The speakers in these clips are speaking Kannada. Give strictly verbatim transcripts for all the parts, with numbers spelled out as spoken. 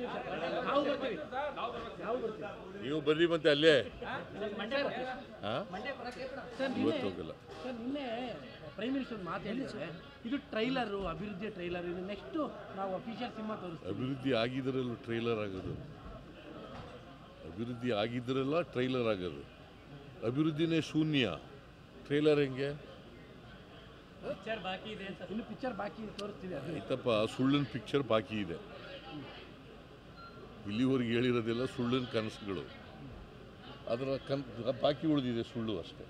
ನೀವು ಬರ್ರಿ ಮತ್ತೆ ಅಲ್ಲೇ ಇವತ್ತು ಹೋಗಲ್ಲ ಸರ್. ನಿನ್ನೆ ಪ್ರೈಮ್ ಮಿನಿಸ್ಟರ್ ಮಾತು ಹೇಳಿದ್ರೆ ಇದು ಟ್ರೈಲರು, ಅಭಿವೃದ್ಧಿ ಟ್ರೈಲರ್, ಇದು ನೆಕ್ಸ್ಟು ನಾವು ಅಫಿಷಿಯಲ್ ಸಿನಿಮಾ ತೋರಿಸ್ತೀವಿ. ಅಭಿವೃದ್ಧಿ ಆಗಿದ್ರಲ್ಲ ಟ್ರೈಲರ್ ಆಗೋದು, ಅಭಿವೃದ್ಧಿ ಆಗಿದ್ರಲ್ಲ ಟ್ರೈಲರ್ ಆಗೋದು. ಅಭಿವೃದ್ಧಿನೇ ಶೂನ್ಯ, ಟ್ರೈಲರ್ ಹೆಂಗೆ? ಪಿಕ್ಚರ್ ಬಾಕಿ ಇದೆ ಅಂತ, ಇನ್ನು ಪಿಕ್ಚರ್ ಬಾಕಿ ತೋರಿಸ್ತೀವಿ. ಆಯ್ತಪ್ಪ, ಸುಳ್ಳಿನ ಪಿಕ್ಚರ್ ಬಾಕಿ ಇದೆ. ಇಲ್ಲಿವರೆಗೆ ಹೇಳಿರೋದೆಲ್ಲ ಸುಳ್ಳಿನ ಕನಸುಗಳು, ಅದರ ಕನ್ ಬಾಕಿ ಉಳಿದಿದೆ ಸುಳ್ಳು ಅಷ್ಟೇ.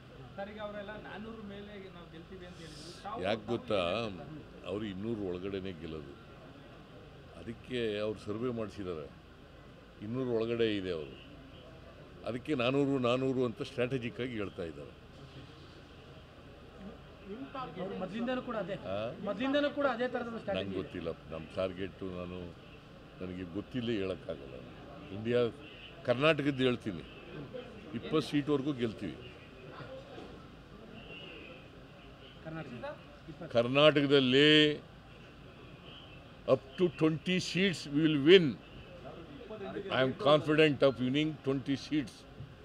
ಯಾಕೆ ಗೊತ್ತಾ, ಅವರು ಇನ್ನೂರು ಒಳಗಡೆನೇ ಗೆಲ್ಲೋದು. ಅದಕ್ಕೆ ಅವ್ರು ಸರ್ವೆ ಮಾಡಿಸಿದ್ದಾರೆ, ಇನ್ನೂರು ಒಳಗಡೆ ಇದೆ ಅವರು. ಅದಕ್ಕೆ ನಾನ್ನೂರು ನಾನ್ನೂರು ಅಂತ ಸ್ಟ್ರಾಟಜಿಕ್ ಆಗಿ ಹೇಳ್ತಾ ಇದ್ದಾರೆ. ಮೊದಲಿಂದನೂ ಕೂಡ ಅದೇ ಮೊದಲಿಂದನೂ ಕೂಡ ಅದೇ ಥರದ ನಂಗೆ ಗೊತ್ತಿಲ್ಲ. ನಮ್ಮ ಟಾರ್ಗೆಟು ನಾನು ನನಗೆ ಗೊತ್ತಿಲ್ಲ, ಹೇಳೋಕ್ಕಾಗಲ್ಲ. ಇಂಡಿಯಾ ಕರ್ನಾಟಕದ್ದು ಹೇಳ್ತೀನಿ, ಇಪ್ಪತ್ತು ಸೀಟ್ವರೆಗೂ ಗೆಲ್ತೀವಿ. ಕರ್ನಾಟಕದಲ್ಲಿ up to twenty seats we will win. I am confident of winning twenty seats.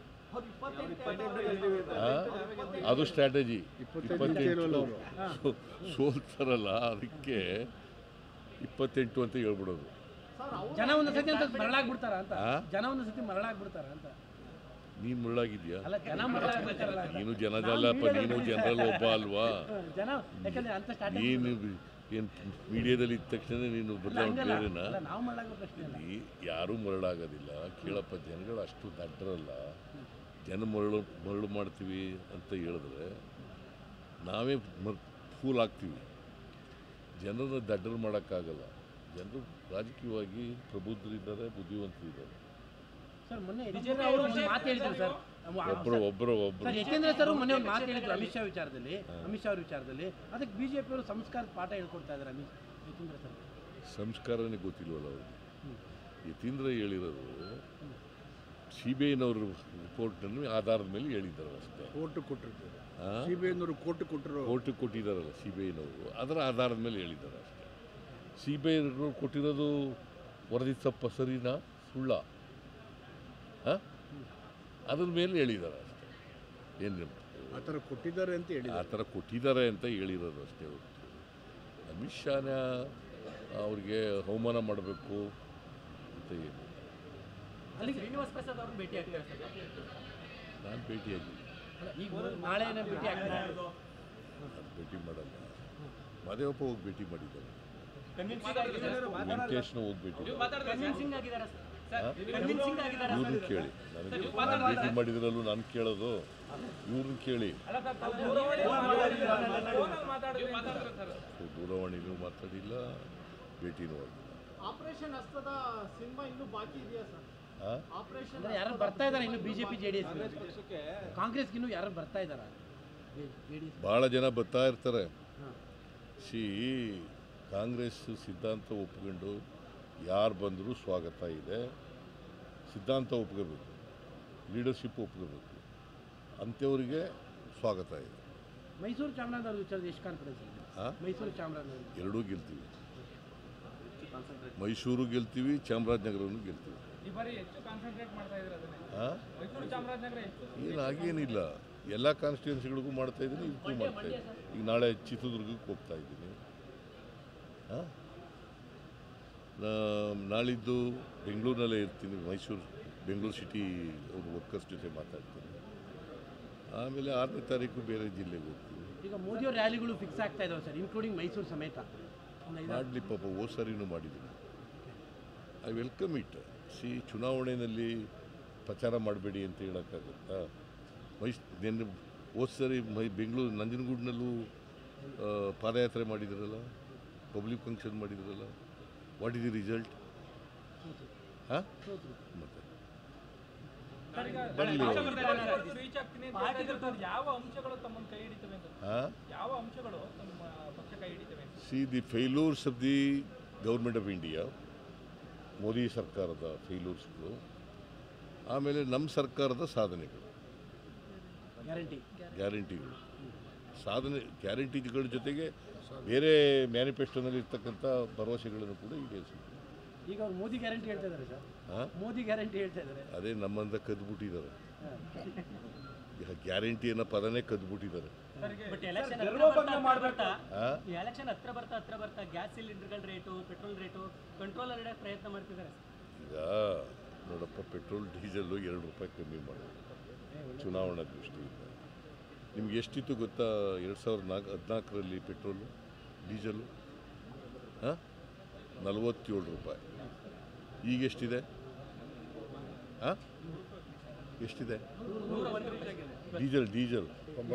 ಅದು ಸ್ಟ್ರಾಟಜಿ. ಇಪ್ಪತ್ತೆಂಟು ಸೋಲ್ತಾರಲ್ಲ, ಅದಕ್ಕೆ ಇಪ್ಪತ್ತೆಂಟು ಅಂತ ಹೇಳ್ಬಿಡೋದು. ಜನ ಒಂದು ಸತಿ ಅಂತ ಮರಳಾಗ್ಬಿಡ್ತಾರ ಅಂತ ಜನ ಒಂದು ಸತಿ ಮರಳಾಗ್ಬಿಡ್ತಾರ ಅಂತ ನೀನು ಮುಳ್ಳಾಗಿದ್ಯಾ? ಅಲ್ಲ, ಜನ ಮರಳಾಗ್ಬಿಡ್ತಾರಲ್ಲ. ನೀನು ಜನದಲ್ಲಪ್ಪ, ನೀನು ಜನರಲ್ಲಿ ಒಬ್ಬ ಅಲ್ವಾ? ಜನ ಯಾಕಂದ್ರೆ ಅಂತ ಸ್ಟಾರ್ಟ್ ನೀನು ಏನು ಮೀಡಿಯಾದಲ್ಲಿ ಇದ್ದ ತಕ್ಷಣ ನೀನು ಬದಲಾವಣೆನಾ? ನಾವು ಮರಳಾಗೋ ಪ್ರಶ್ನೆ ಇಲ್ಲ. ಯಾರೂ ಮರಳಾಗೋದಿಲ್ಲ. ಕೇಳಪ್ಪ, ಜನಗಳು ಅಷ್ಟು ದಡ್ಡರಲ್ಲ. ಜನ ಮರಳು ಮರಳು ಮಾಡ್ತೀವಿ ಅಂತ ಹೇಳಿದ್ರೆ ನಾವೇ ಮರ್ ಫೂಲ್ ಆಗ್ತೀವಿ. ಜನರನ್ನ ದಡ್ಡರು ಮಾಡೋಕ್ಕಾಗಲ್ಲ. ಜನರು ರಾಜಕೀಯವಾಗಿ ಪ್ರಬುದ್ಧರಿದ್ದಾರೆ, ಬುದ್ಧಿವಂತರಿದ್ದಾರೆ. ಸರ್, ಮೊನ್ನೆ ಯತೀಂದ್ರ ಅವರು ಒಂದು ಮಾತು ಹೇಳಿದ್ರು ಸರ್. ಒಬ್ಬರು ಒಬ್ಬರು ಒಬ್ಬರು ಯತೀಂದ್ರ ಸರ್ ಮೊನ್ನೆ ಒಂದು ಮಾತು ಹೇಳಿದ್ರು ಅಮಿತ್ ಶಾ ವಿಚಾರದಲ್ಲಿ ಅಮಿತ್ ಶಾ ಅವ್ರ ವಿಚಾರದಲ್ಲಿ ಅದಕ್ಕೆ ಬಿಜೆಪಿ ಅವರು ಸಂಸ್ಕಾರದ ಪಾಠ ಹೇಳ್ಕೊಡ್ತಾ ಇದ್ದಾರೆ. ಅಮಿತ್ ಯತೀಂದ್ರ ಸರ್ ಸಂಸ್ಕಾರನೇ ಗೊತ್ತಿಲ್ವಲ್ಲ ಅವ್ರಿಗೆ. ಯತೀಂದ್ರ ಹೇಳಿರೋದು ಸಿ ಬಿ ಐನವ್ರ ರಿಪೋರ್ಟನ್ನು ಆಧಾರದ ಮೇಲೆ ಹೇಳಿದ್ದಾರೆ ಅಷ್ಟೇ. ಕೋರ್ಟ್ ಕೊಟ್ಟಿರ್ತಾರೆ, ಸಿ ಬಿ ಐನವರು ಕೋರ್ಟ್ ಕೊಟ್ಟರು ಕೋರ್ಟ್ ಕೊಟ್ಟಿದ್ದಾರಲ್ಲ ಸಿ ಬಿ ಐನವರು, ಅದರ ಆಧಾರದ ಮೇಲೆ ಹೇಳಿದ್ದಾರೆ ಅಷ್ಟೇ. ಸಿ ಬಿ ಐನವರು ಕೊಟ್ಟಿರೋದು ವರದಿ ತಪ್ಪ ಸರಿನಾ ಸುಳ್ಳ? ಹಾಂ, ಅದ್ರ ಮೇಲೆ ಹೇಳಿದ್ದಾರೆ ಅಷ್ಟೇ. ಏನು ಆ ಥರ ಕೊಟ್ಟಿದ್ದಾರೆ ಅಂತ ಹೇಳಿ ಆ ಥರ ಕೊಟ್ಟಿದ್ದಾರೆ ಅಂತ ಹೇಳಿರೋದು ಅಷ್ಟೇ ಹೊರತು ಅಮಿತ್ ಶಾನ ಅವ್ರಿಗೆ ಅವಮಾನ ಮಾಡಬೇಕು ಅಂತ ಏನು. ಅಲ್ಲಿ ಶ್ರೀನಿವಾಸ್ ಪ್ರಸಾದ್ ಅವ್ರನ್ನ ಭೇಟಿ ಆಗ್ತಾರೆ ನಾನು ಭೇಟಿಯಾಗಿ ಈಗ ನಾಳೆ ಭೇಟಿ ಆಗ್ತಾರೆ. ಭೇಟಿ ಮಾಡಲ್ಲ. ಮಾದೇವಪ್ಪ ಹೋಗಿ ಭೇಟಿ ಮಾಡಿದ್ದಾರೆ, ವೆಂಕಟೇಶ್ನ ಹೋಗಿ ಭೇಟಿ ಇವ್ರನ್ನ ಕೇಳಿ. ನನಗೆ ಭೇಟಿ ಮಾಡಿದ್ರಲ್ಲೂ ನಾನು ಕೇಳೋದು ಇವ್ರನ್ನ ಕೇಳಿ. ದೂರವಾಣಿನೂ ಮಾತಾಡಿಲ್ಲ, ಭೇಟಿನೂ ಆಗಿಲ್ಲ. ಆಪರೇಷನ್ ಹಸ್ತದ ಸಿನಿಮಾ ಇನ್ನೂ ಬಾಕಿ ಇದೆಯಾ ಸರ್? ಆಪರೇಷನ್ ಯಾರು ಬರ್ತಾ ಇದ್ದಾರೆ ಇನ್ನು ಬಿಜೆಪಿ ಜೆಡಿಎಸ್ ಕಾಂಗ್ರೆಸ್ಗೆ ಇನ್ನೂ ಯಾರು ಬರ್ತಾ ಇದ್ದಾರ? ಭಾಳ ಜನ ಬರ್ತಾ ಇರ್ತಾರೆ. ಸಿ ಕಾಂಗ್ರೆಸ್ ಸಿದ್ಧಾಂತ ಒಪ್ಕೊಂಡು ಯಾರು ಬಂದರೂ ಸ್ವಾಗತ ಇದೆ. ಸಿದ್ಧಾಂತ ಒಪ್ಕೋಬೇಕು, ಲೀಡರ್ಶಿಪ್ ಒಪ್ಕೋಬೇಕು, ಅಂಥವರಿಗೆ ಸ್ವಾಗತ ಇದೆ. ಮೈಸೂರು ಚಾಮರಾಜನಗರ ವಿಚಾರದ ಎಷ್ಟು ಕಾನ್ಫಿಡೆನ್ಸ್ ಇದೆ? ಹಾಂ, ಮೈಸೂರು ಚಾಮರಾಜನಗರ ಎರಡೂ ಗೆಲ್ತೀವಿ. ಮೈಸೂರು ಗೆಲ್ತೀವಿ, ಚಾಮರಾಜನಗರನೂ ಗೆಲ್ತೀವಿ. ಏನು ಹಾಗೇನಿಲ್ಲ, ಎಲ್ಲ ಕಾನ್ಸ್ಟಿಟ್ಯೂನ್ಸಿಗಳಿಗೂ ಮಾಡ್ತಾ ಇದ್ದೀನಿ, ಇದಕ್ಕೂ ಮಾಡ್ತಾ ಇದ್ದೀನಿ. ಈಗ ನಾಳೆ ಚಿತ್ರದುರ್ಗಕ್ಕೆ ಹೋಗ್ತಾ ಇದ್ದೀನಿ. ಹಾಂ, ನಾಳಿದ್ದು ಬೆಂಗಳೂರಿನಲ್ಲೇ ಇರ್ತೀನಿ. ಮೈಸೂರು ಬೆಂಗಳೂರು ಸಿಟಿ ಅವ್ರ ವರ್ಕರ್ಸ್ ಜೊತೆ ಮಾತಾಡ್ತೀನಿ. ಆಮೇಲೆ ಆರನೇ ತಾರೀಕು ಬೇರೆ ಜಿಲ್ಲೆಗೆ ಹೋಗ್ತೀವಿ. ಈಗ ಮೋದಿಯವ್ರ ರ್ಯಾಲಿಗಳು ಫಿಕ್ಸ್ ಆಗ್ತಾ ಇದಾವೆ ಸರ್, ಇನ್ಕ್ಲೂಡಿಂಗ್ ಮೈಸೂರು ಸಮೇತ. ಮಾಡಲಿ ಪಾಪ, ಹೋದ ಸರಿನೂ ಮಾಡಿದ್ದೀನಿ. I welcome it. ಸಿ ಚುನಾವಣೆಯಲ್ಲಿ ಪ್ರಚಾರ ಮಾಡಬೇಡಿ ಅಂತ ಹೇಳೋಕ್ಕಾಗುತ್ತಾ? ಮೈಸ್ ನೆನ್ನೆ ಹೋದ ಸರಿ ಮೈ ಬೆಂಗಳೂರು ನಂಜನಗೂಡಿನಲ್ಲೂ ಪಾದಯಾತ್ರೆ ಮಾಡಿದ್ರಲ್ಲ, ಪಬ್ಲಿಕ್ ಫಂಕ್ಷನ್ ಮಾಡಿದ್ರಲ್ಲ. What is the result? ಹಾಂ, ಮತ್ತೆ ಬರಲಿ. See the failures of the government of India, Modi ಸರ್ಕಾರದ ಫೇಲ್ಯೂರ್ಸ್ಗಳು, ಆಮೇಲೆ ನಮ್ಮ ಸರ್ಕಾರದ ಸಾಧನೆಗಳು, ಗ್ಯಾರಂಟಿಗಳು, ಸಾಧನೆ ಗ್ಯಾರಂಟಿಗಳ ಜೊತೆಗೆ ಬೇರೆ ಮ್ಯಾನಿಫೆಸ್ಟೋನಲ್ಲಿ ಇರ್ತಕ್ಕಂಥ ಭರವಸೆಗಳನ್ನು ಕೂಡ ಈಡೇರಿಸಿದ್ರು. ಈಗ ಅವ್ರು ಮೋದಿ ಗ್ಯಾರಂಟಿ ಹೇಳ್ತಾ ಇದ್ದಾರೆ ಸರ್. ಹಾಂ ಮೋದಿ ಗ್ಯಾರಂಟಿ ಹೇಳ್ತಾ ಇದ್ದಾರೆ. ಅದೇ ನಮ್ಮಂತ ಕದ್ಬಿಟ್ಟಿದ್ದಾರೆ. ಗ್ಯಾರಂಟಿ ಅನ್ನೋ ಪದನೇ ಕದ್ಬಿಟ್ಟಿದ್ದಾರೆ. ಬಟ್ ಎಲೆಕ್ಷನ್ ಹತ್ರ ಬರ್ತಾ ಎಲೆಕ್ಷನ್ ಹತ್ರ ಬರ್ತಾ ಹತ್ರ ಬರ್ತಾ ಗ್ಯಾಸ್ ಸಿಲಿಂಡರ್ಗಳ ರೇಟು ಪೆಟ್ರೋಲ್ ರೇಟು ಕಂಟ್ರೋಲ್ ಇಡೋ ಪ್ರಯತ್ನ ಮಾಡ್ತಿದ್ದಾರೆ. ಈಗ ನೋಡಪ್ಪ, ಪೆಟ್ರೋಲ್ ಡೀಸೆಲ್ಲು ಎರಡು ರೂಪಾಯಿ ಕಮ್ಮಿ ಮಾಡೋದು ಚುನಾವಣಾ ದೃಷ್ಟಿಯಿಂದ. ನಿಮ್ಗೆ ಎಷ್ಟಿತ್ತು ಗೊತ್ತಾ? ಎರಡು ಸಾವಿರದ ನಾಲ್ಕು ಹದಿನಾಲ್ಕರಲ್ಲಿ ಪೆಟ್ರೋಲು ಡೀಸೆಲ್ಲು ಹಾಂ ನಲವತ್ತೇಳು ರೂಪಾಯಿ. ಈಗ ಎಷ್ಟಿದೆ? ಹಾಂ ಎಷ್ಟಿದೆ ಡೀಸೆಲ್? ಡೀಸೆಲ್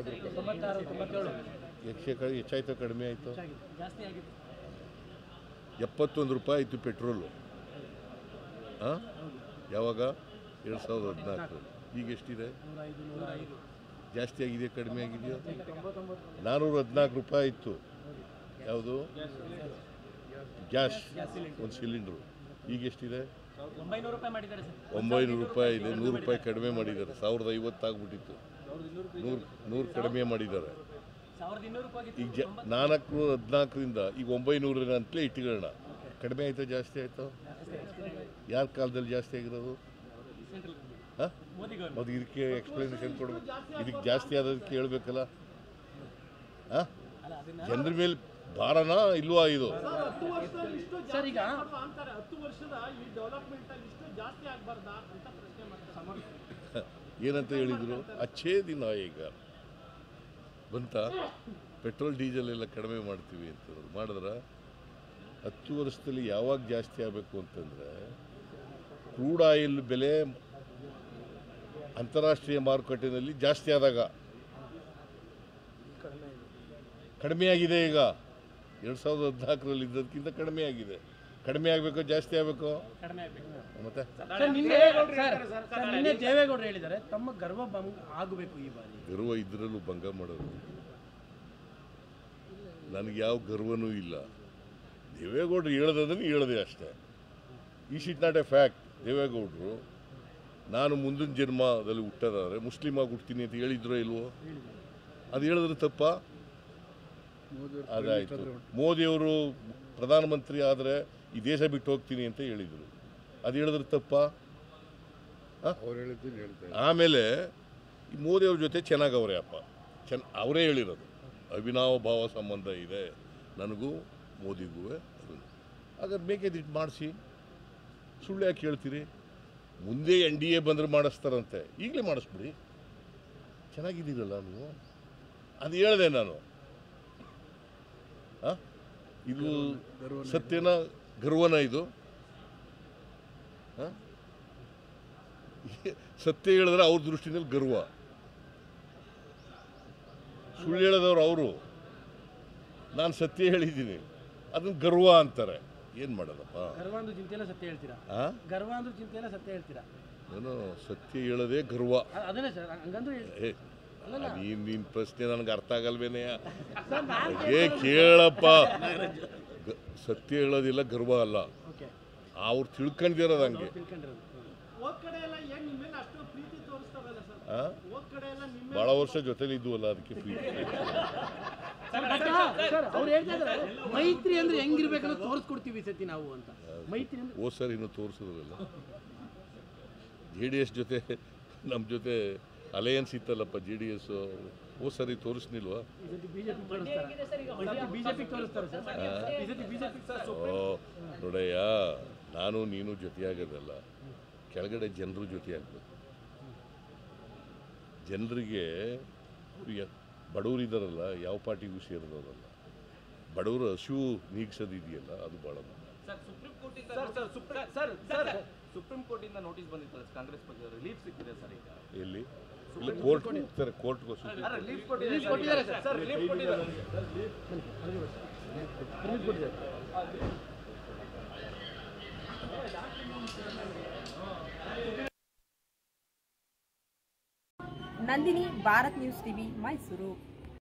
ಯಕ್ಷ ಹೆಚ್ಚಾಯ್ತು ಕಡಿಮೆ ಆಯಿತು? ಜಾಸ್ತಿ ಆಗಿದೆ. ಎಪ್ಪತ್ತೊಂದು ರೂಪಾಯಿ ಆಯಿತು ಪೆಟ್ರೋಲು. ಹಾಂ ಯಾವಾಗ? ಎರಡು ಸಾವಿರದ ಹದಿನಾಲ್ಕು. ಈಗ ಎಷ್ಟಿದೆ? ಜಾಸ್ತಿ ಆಗಿದೆ ಕಡಿಮೆ ಆಗಿದೆಯೋ? ನಾನ್ನೂರ ಹದಿನಾಲ್ಕು ರೂಪಾಯಿ ಇತ್ತು. ಯಾವುದು? ಗ್ಯಾಸ್ ಒಂದು ಸಿಲಿಂಡ್ರು. ಈಗ ಎಷ್ಟಿದೆ? ಒಂಬೈನೂರು ರೂಪಾಯಿ ಮಾಡಿದ್ದಾರೆ ಸರ್. ಒಂಬೈನೂರು ರೂಪಾಯಿ ಇದೆ. ನೂರು ರೂಪಾಯಿ ಕಡಿಮೆ ಮಾಡಿದ್ದಾರೆ. ಸಾವಿರದ ಐವತ್ತು ಆಗ್ಬಿಟ್ಟಿತ್ತು. ನೂರು ನೂರು ಕಡಿಮೆ ಮಾಡಿದ್ದಾರೆ. ಸಾವಿರದ ಇನ್ನೂರು ರೂಪಾಯಿ ಈಗ ಜ ನಾಲ್ಕುನೂರ ಹದಿನಾಲ್ಕರಿಂದ ಈಗ ಒಂಬೈನೂರ ಅಂತಲೇ ಇಟ್ಕೊಳ್ಳೋಣ. ಕಡಿಮೆ ಆಯಿತು ಜಾಸ್ತಿ ಆಯಿತು? ಯಾರ ಕಾಲದಲ್ಲಿ ಜಾಸ್ತಿ ಆಗಿರೋದು? ಹಾಂ ಅದು ಇದಕ್ಕೆ ಎಕ್ಸ್ಪ್ಲನೇಷನ್ ಕೊಡಬೇಕು. ಇದಕ್ಕೆ ಜಾಸ್ತಿ ಆದದಕ್ಕೆ ಹೇಳ್ಬೇಕಲ್ಲ. ಹಾಂ ಜನರ ಮೇಲೆ ಭಾರನ ಇಲ್ವಾ ಇದು? ಹತ್ತು ವರ್ಷದಲ್ಲಿ ಇಷ್ಟು ಸರ್ ಈಗ ಅಂತಾರೆ, ಹತ್ತು ವರ್ಷದ ಈ ಡೆವಲಪ್ಮೆಂಟ್ ಅಲ್ಲಿ ಇಷ್ಟು ಜಾಸ್ತಿ ಆಗ್ಬಾರ್ದಾ ಅಂತ ಪ್ರಶ್ನೆ ಮಾಡ್ತಾರೆ. ಏನಂತ ಹೇಳಿದರು? ಅಚ್ಚೇ ದಿನ ಈಗ ಬಂತ ಪೆಟ್ರೋಲ್ ಡೀಸೆಲ್ ಎಲ್ಲ ಕಡಿಮೆ ಮಾಡ್ತೀವಿ ಅಂತ ಮಾಡಿದ್ರೆ ಹತ್ತು ವರ್ಷದಲ್ಲಿ ಯಾವಾಗ ಜಾಸ್ತಿ ಆಗಬೇಕು ಅಂತಂದರೆ ಕ್ರೂಡ್ ಆಯಿಲ್ ಬೆಲೆ ಅಂತಾರಾಷ್ಟ್ರೀಯ ಮಾರುಕಟ್ಟೆಯಲ್ಲಿ ಜಾಸ್ತಿ ಆದಾಗ. ಕಡಿಮೆ ಆಗಿದೆ. ಈಗ ಎರಡು ಸಾವಿರದ ಹದಿನಾಲ್ಕರಲ್ಲಿ ಇದ್ದದಕ್ಕಿಂತ ಕಡಿಮೆ ಆಗಿದೆ. ಕಡಿಮೆ ಆಗಬೇಕು ಜಾಸ್ತಿ ಆಗಬೇಕು? ಕಡಿಮೆ ಆಗಬೇಕು. ಮತ್ತೆ ಸರ್ ನಿನ್ನೆ ಸರ್ ನಿನ್ನೆ ದೇವೇಗೌಡರು ಹೇಳಿದ್ದಾರೆ ತಮ್ಮ ಗರ್ವ ಭಂಗ ಆಗಬೇಕು ಈ ಬಾರಿ. ಗರ್ವ ಇದ್ರಲ್ಲೂ ಭಂಗ ಮಾಡೋದು. ನನಗೆ ಯಾವ ಗರ್ವನೂ ಇಲ್ಲ. ದೇವೇಗೌಡರು ಹೇಳೋದನ್ನು ಹೇಳಿದೆ ಅಷ್ಟೇ. Is it not a fact. ದೇವೇಗೌಡರು ನಾನು ಮುಂದಿನ ಜನ್ಮದಲ್ಲಿ ಹುಟ್ಟೋದಾದ್ರೆ ಮುಸ್ಲಿಮ್ ಆಗಿ ಹುಡ್ತೀನಿ ಅಂತ ಹೇಳಿದ್ರೋ ಇಲ್ವೋ? ಅದು ಹೇಳಿದ್ರೆ ತಪ್ಪ? ಅದಾಯಿತು. ಮೋದಿಯವರು ಪ್ರಧಾನಮಂತ್ರಿ ಆದರೆ ಈ ದೇಶ ಬಿಟ್ಟು ಹೋಗ್ತೀನಿ ಅಂತ ಹೇಳಿದರು. ಅದು ಹೇಳಿದ್ರೆ ತಪ್ಪ? ಆಮೇಲೆ ಈ ಮೋದಿಯವ್ರ ಜೊತೆ ಚೆನ್ನಾಗವ್ರೆ ಅಪ್ಪ. ಚೆನ್ನ ಅವರೇ ಹೇಳಿರೋದು ಅವಿನಾವ ಭಾವ ಸಂಬಂಧ ಇದೆ ನನಗೂ ಮೋದಿಗೂ. ಅದನ್ನು ಹಾಗಾದ್ರೆ ಬೇಕಿದ್ದು ಮಾಡಿಸಿ. ಸುಳ್ಳು ಯಾಕೆ ಹೇಳ್ತೀರಿ? ಮುಂದೆ ಎನ್ ಡಿ ಎ ಬಂದರೆ ಮಾಡಿಸ್ತಾರಂತೆ. ಈಗಲೇ ಮಾಡಿಸ್ಬಿಡಿ. ಚೆನ್ನಾಗಿದ್ದೀರಲ್ಲ ನೀವು. ಅದು ಹೇಳಿದೆ ನಾನು. ಹಾಂ ಇದು ಸತ್ಯನ ಗರ್ವನ ಇದು? ಹಾಂ ಸತ್ಯ ಹೇಳಿದ್ರೆ ಅವ್ರ ದೃಷ್ಟಿನಲ್ಲಿ ಗರ್ವ. ಸುಳ್ಳು ಹೇಳಿದವರು ಅವರು. ನಾನು ಸತ್ಯ ಹೇಳಿದ್ದೀನಿ ಅದನ್ನು ಗರ್ವ ಅಂತಾರೆ. ಏನು ಮಾಡೋದಪ್ಪ? ಗರ್ವ ಅಂದ್ರೂ ಚಿಂತೆಲ್ಲ ಸತ್ಯ ಹೇಳ್ತೀರಾ? ಹಾಂ ಗರ್ವ ಅಂದ್ರೂ ಚಿಂತೆಲ್ಲ ಸತ್ಯ ಹೇಳ್ತೀರಾ? ಏನು ಸತ್ಯ ಹೇಳೋದೇ ಗರ್ವ? ಅದನ್ನೇ ಸರ್ ಹಂಗಂದ್ರೂ ಏ ನೀನು ನಿನ್ನ ಪ್ರಶ್ನೆ ನನಗೆ ಅರ್ಥ ಆಗಲ್ವೇನೆಯ? ಏ ಕೇಳಪ್ಪ, ಸತ್ಯ ಹೇಳೋದಿಲ್ಲ ಗರ್ವ ಅಲ್ಲ. ಅವ್ರು ತಿಳ್ಕೊಂಡಿರೋದು ಹಂಗೆ. ಹೋದ್ ಕಡೆ ಎಲ್ಲ ಏನ್ ನಿಮ್ಮ ಮೇಲೆ ಅಷ್ಟು ಪ್ರೀತಿ ತೋರಿಸ್ತಾರಲ್ಲ ಸರ್? ಹೋದ್ ಕಡೆ ಎಲ್ಲ ನಿಮ್ಮ ಭಾಳ ವರ್ಷ ಜೊತೆಲಿ ಇದ್ವಲ್ಲ ಅದಕ್ಕೆ ಪ್ರೀತಿ. ಸರ್ ಅವ್ರು ಹೇಳ್ತಾ ಇದ್ದಾರೆ ಮೈತ್ರಿ ಅಂದ್ರೆ ಹೆಂಗಿರ್ಬೇಕಂತ ತೋರಿಸ್ಕೊಡ್ತೀವಿ ಸತಿ ನಾವು ಅಂತ. ಮೈತ್ರಿ ಅಂದ್ರೆ ಓ ಸರ್ ಇನ್ನು ತೋರಿಸಿದ್ರಲ್ಲ. ಜೆ ಡಿ ಎಸ್ ಜೊತೆ ನಮ್ಮ ಜೊತೆ ಅಲಯನ್ಸ್ ಇತ್ತಲ್ಲಪ್ಪ ಜೆ ಡಿ ಎಸ್. ಓ ಸರಿ ತೋರಿಸ್ನಿಲ್ವಾ? ಬಿಜೆಪಿ ತೋರಿಸ್ತಾರೆ. ಬಿಜೆಪಿ ತೋರಿಸ್ತಾರೆ ಸರ್. ಓ ನೋಡಯ್ಯ, ನಾನು ನೀನು ಜೊತೆಯಾಗೋದಲ್ಲ, ಕೆಳಗಡೆ ಜನರು ಜೊತೆ ಆಗಬೇಕು. ಜನರಿಗೆ ಬಡವರಿದ್ದಾರಲ್ಲ, ಯಾವ ಪಾರ್ಟಿಗೂ ಸೇರಿದವರಲ್ಲ. ಬಡವರು ಹಸಿವು ನೀಗಿಸೋದಿದೆಯಲ್ಲ ಅದು ಭಾಳ. ಸುಪ್ರೀಂ ಕೋರ್ಟಿಂದ ನೋಟಿಸ್ ಬಂದಿತ್ತು ಕಾಂಗ್ರೆಸ್ ಬಗ್ಗೆ, ರಿಲೀಫ್ ಸಿಕ್ಕಿದೆ ಸರ್ ಈಗ. ಎಲ್ಲಿ? ಇಲ್ಲ ಕೋರ್ಟ್ ಹೋಗ್ತಾರೆ. ಕೋರ್ಟ್ಗೂ ರಿಲೀಫ್ ಕೊಟ್ಟಿದ್ದಾರೆ ಸರ್. ರಿಲೀಫ್ ಕೊಟ್ಟಿದ್ದಾರೆ. Nandini, Bharat news TV, Mysuru.